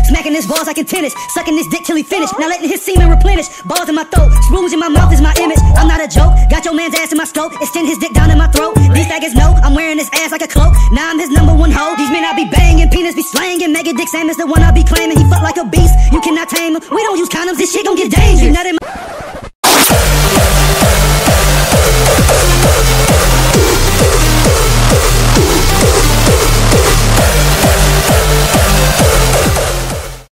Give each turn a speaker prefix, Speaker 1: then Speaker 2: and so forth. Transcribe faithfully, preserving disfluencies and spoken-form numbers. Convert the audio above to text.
Speaker 1: Smacking his balls like in tennis, sucking this dick till he finished. Now letting his semen replenish. Balls in my throat, screws in my mouth is my image. I'm not a joke, got your man's ass in my scope. Extend his dick down in my throat. These faggots know I'm wearing his ass like a cloak. Now I'm his number one hoe. These men I be banging, penis be slanging. Mega dick Sam is the one I be claiming. He fuck like a beast, you cannot tame him. We don't use condoms, this shit gon' get dangerous. Not in my